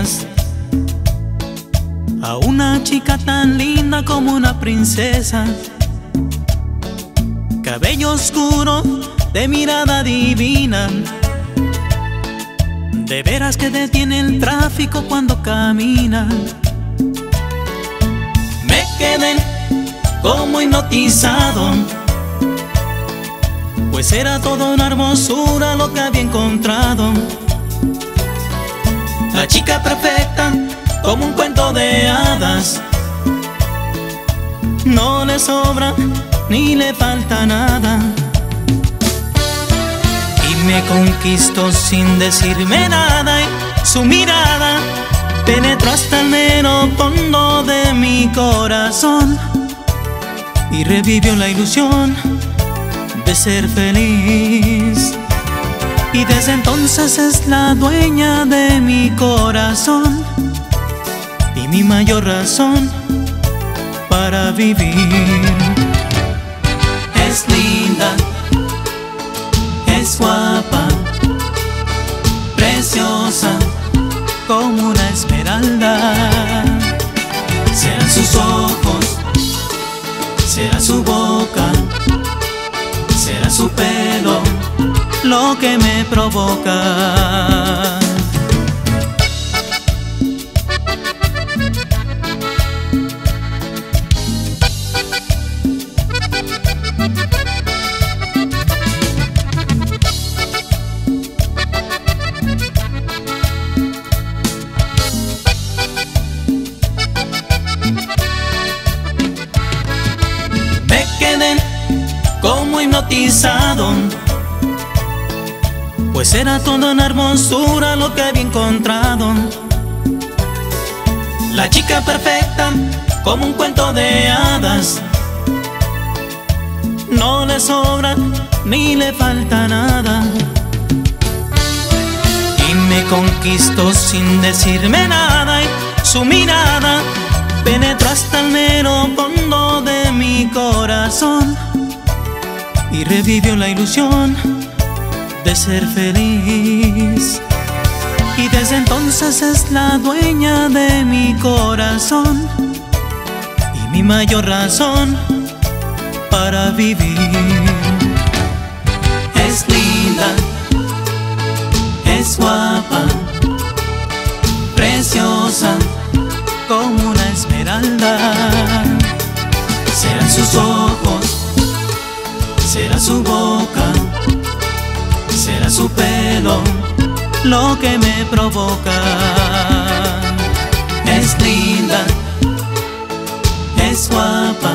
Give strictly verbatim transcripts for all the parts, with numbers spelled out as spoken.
estrellas, a una chica tan linda como una princesa, cabello oscuro, de mirada divina. De veras que detiene el tráfico cuando camina. Me quedé como hipnotizado, pues era toda una hermosura lo que había encontrado. La chica perfecta, como un cuento de hadas, no le sobra ni le falta nada. Y me conquistó sin decirme nada, y su mirada penetró hasta el mero fondo de mi corazón y revivió la ilusión de ser feliz. Y desde entonces es la dueña de mi corazón y mi mayor razón para vivir. Es linda, es guapa, preciosa como una esmeralda. Serán sus ojos, será su boca, será su pelo lo que me provoca. Me quedé como hipnotizado, pues era toda una hermosura lo que había encontrado. La chica perfecta, como un cuento de hadas, no le sobra ni le falta nada. Y me conquistó sin decirme nada, y su mirada penetró hasta el mero fondo de mi corazón y revivió la ilusión de ser feliz. Y desde entonces es la dueña de mi corazón y mi mayor razón para vivir. Es linda, es guapa, preciosa como una esmeralda. Serán sus ojos, será su boca, será su pelo lo que me provoca. Es linda, es guapa,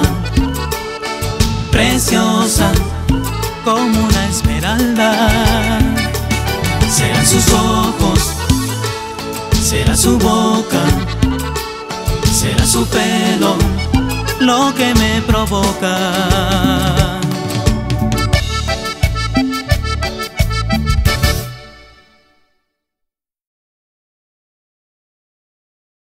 preciosa como una esmeralda. Serán sus ojos, será su boca, será su pelo lo que me provoca.